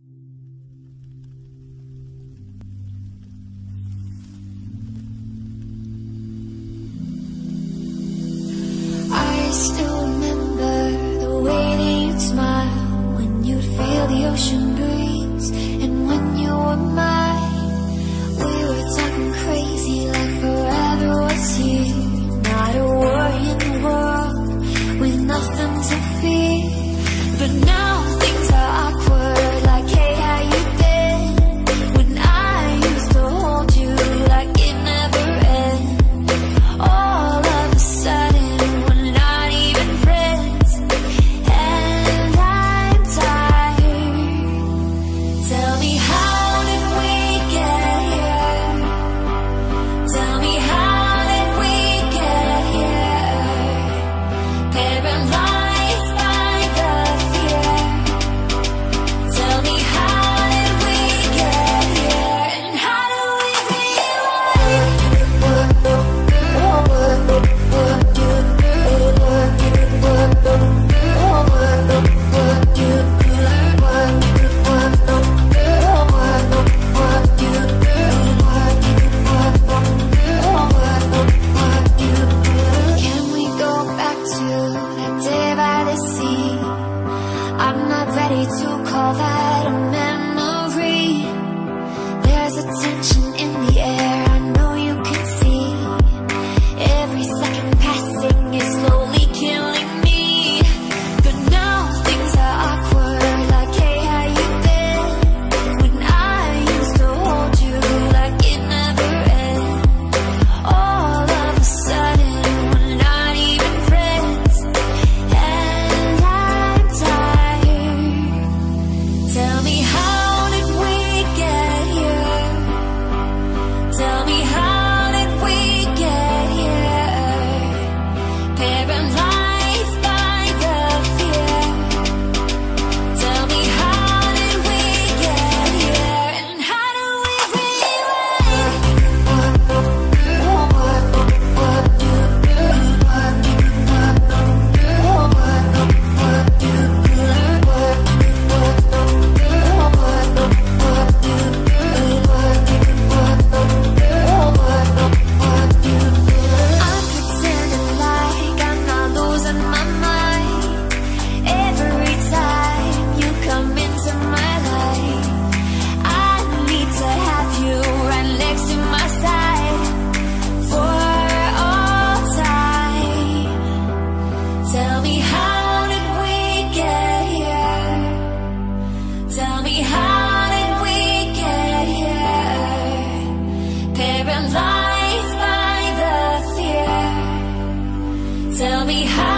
I still remember the way that you'd smile when you'd feel the ocean breeze, and when you were mine, we were talking crazy like forever was here. Not a worry in the world, with nothing to fear. But now things are awkward, like hey, how you been? When I used to hold you like it never ended, all of a sudden we're not even friends, and I'm tired. Tell me, how did we get here? Tell me, how did we get here? Paralyzed by the fear. Tell me, how did we get here? And how do we Can we go back to that day by the sea? I'm not ready to call that a memory. There's a tension in the air, I know you can see. Every second passing is slowly killing me. But now things are awkward, like hey, how you been? When I used to hold you like it never ended, all of a sudden we're not even friends, and I'm tired. Tell me, how did we get here? Tell me, how did we get here? Paralyzed by the fear. Tell me, how did we get here? And how do we I'm pretending like I'm not losing my mind. Every time you come into my life, I need to have you right next to my side for all time. Tell me, how did we get here? Tell me, how did we get here? Paralyzed by the fear. Tell me, how